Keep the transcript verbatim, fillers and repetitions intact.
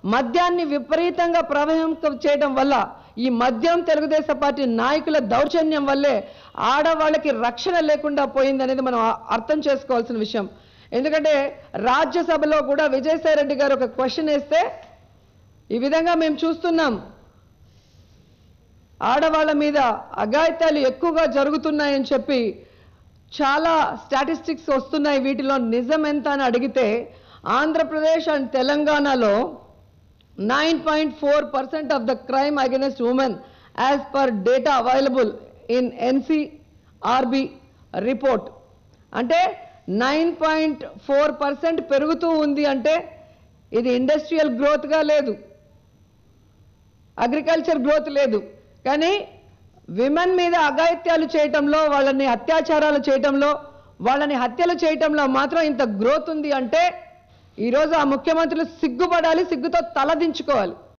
మద్యాన్ని విపరీతంగా ప్రవహింప చేయడం వల్ల ఈ మద్యం తెలుగుదేశం పార్టీ నాయకుల దౌర్జన్యం వల్లే ఆడవాళ్ళకి రక్షణ లేకుండా పోయిందనేది మనం అర్థం చేసుకోవాల్సిన విషయం. ఎందుకంటే రాజ్యసభలో కూడా విజయసాయి రెడ్డి గారు ఒక క్వశ్చన్ వేస్తే ఈ విధంగా మేము చూస్తున్నాం, ఆడవాళ్ళ మీద అఘాయిత్యాలు ఎక్కువగా జరుగుతున్నాయని చెప్పి చాలా స్టాటిస్టిక్స్ వస్తున్నాయి, వీటిలో నిజం ఎంత అని అడిగితే ఆంధ్రప్రదేశ్ అండ్ తెలంగాణలో nine point four percent of the crime against women as per data available in NCRB report. అంటే నైన్ పాయింట్ ఫోర్ పర్సెంట్ పెరుగుతూ ఉంది. అంటే ఇది ఇండస్ట్రియల్ గ్రోత్గా లేదు, అగ్రికల్చర్ గ్రోత్ లేదు, కానీ విమెన్ మీద అఘాయిత్యాలు చేయటంలో, వాళ్ళని అత్యాచారాలు చేయటంలో, వాళ్ళని హత్యలు చేయటంలో మాత్రం ఇంత గ్రోత్ ఉంది. అంటే ఈరోజు ఆ ముఖ్యమంత్రులు సిగ్గుపడాలి, సిగ్గుతో తలదించుకోవాలి.